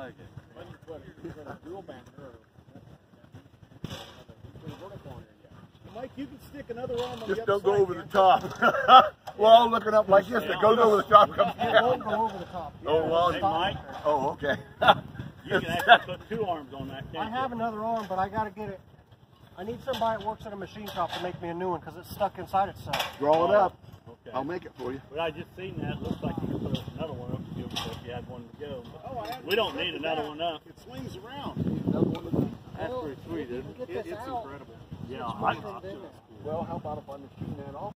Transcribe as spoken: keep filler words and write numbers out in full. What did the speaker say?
like it. When you put it, you put a dual band or put a vertical on there, yeah. Mike, you can stick another arm on Just the other don't go side, over man. the top. We're all looking up like this. It goes over the top. Comes It down. won't go over the top. Oh, well. Hey, Mike, Oh, okay. you can actually put two arms on that, can't I have another arm, but I got to get it. I need somebody that works at a machine shop to make me a new one because it's stuck inside itself. Draw it up. Okay. I'll make it for you. But I just seen that. Looks like you could put another one up to give us if you had one to go. Oh, I had We don't need another one up. It swings around. That's pretty sweet, isn't it? Get this It's out. incredible. Yeah, I, It's Well, how about if I machine that off?